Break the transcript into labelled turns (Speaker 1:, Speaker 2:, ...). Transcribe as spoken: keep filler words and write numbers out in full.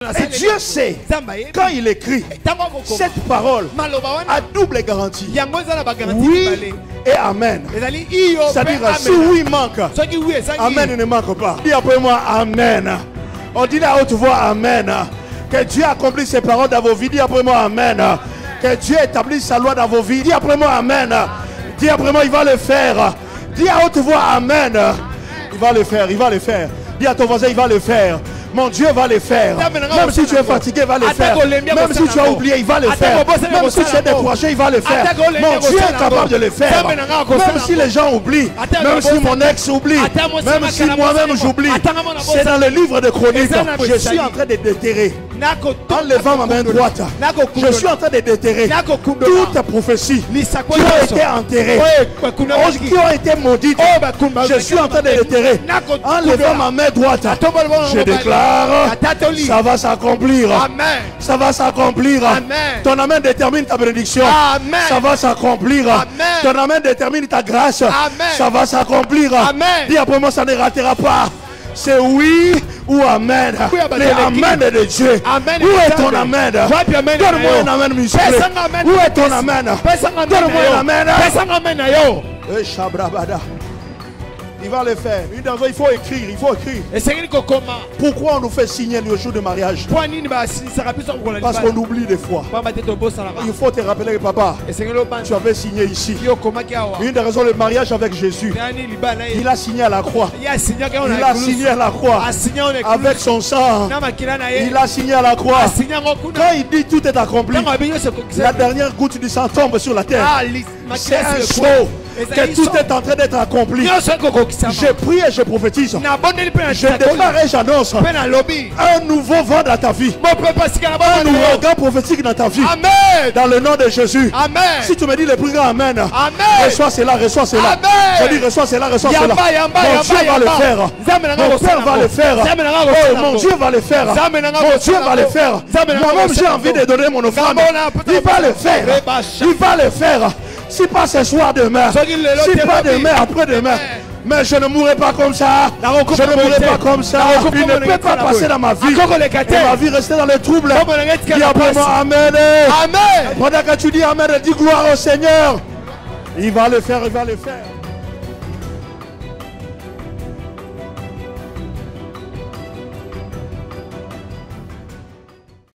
Speaker 1: Et Dieu sait, quand il écrit cette parole à double garantie, oui et amen. C'est-à-dire, si oui manque, amen ne manque pas. Dis après moi, amen. On dit à haute voix, amen. Que Dieu accomplisse ses paroles dans vos vies. Dis après moi, amen. Que Dieu établisse sa loi dans vos vies. Dis après moi, amen. Dis après moi, il va le faire. Dis à haute voix, amen. Il va le faire, il va le faire. Dis à ton voisin, il va le faire. Mon Dieu va le faire. Même si tu es fatigué, il va le faire. Même si tu as oublié, il va le faire. Même si tu es découragé, il va le faire. Mon Dieu est capable de le faire. Même si les gens oublient, même si mon ex oublie, même si moi-même j'oublie, c'est dans le livre de Chroniques. Je suis en train de déterrer. En levant ma main droite, je suis en train de déterrer toutes prophéties qui ont été enterrées, qui ont été maudites. Je suis en train de déterrer. En levant ma main droite, je déclare, ça va s'accomplir. Ça va s'accomplir. Ton amen détermine ta bénédiction. Ça va s'accomplir. Ton amen détermine ta grâce. Ça va s'accomplir. Dis après moi, ça ne ratera pas. C'est oui ou amen. Les amen de Dieu. Où est ton amen? Donne-moi un amen musclé. Où est ton amen? Donne-moi un amen. Eh, Shabrabada. Il va le faire. Il faut écrire, il faut écrire. Pourquoi on nous fait signer le jour de mariage? Parce qu'on oublie des fois. Il faut te rappeler, papa, tu avais signé ici. Une des raisons, le mariage avec Jésus, il a signé à la croix. Il a signé à la croix avec son sang. Il a signé à la croix. Quand il dit tout est accompli, la dernière goutte du sang tombe sur la terre. C'est un show que tout est en train d'être accompli. Je prie et je prophétise. Je déclare et j'annonce un nouveau vent dans ta vie. Un ouragan prophétique dans ta vie. Dans le nom de Jésus. Si tu me dis le plus grand amen, reçois cela, reçois cela. Je dis reçois cela, reçois cela. Mon Dieu va le faire. Mon Père va le faire. Oh, mon Dieu va le faire. Mon Dieu va le faire. Moi-même j'ai envie de donner mon offrande. Il va le faire. Il va le faire. Si pas ce soir, demain. Si pas demain, après-demain. Mais je ne mourrai pas comme ça. Je ne mourrai pas comme ça. Il ne peut pas passer dans ma vie. Et ma vie rester dans les troubles. Dis après moi amen. Amen. Pendant que tu dis amen, dis gloire au Seigneur. Il va le faire, il va le faire.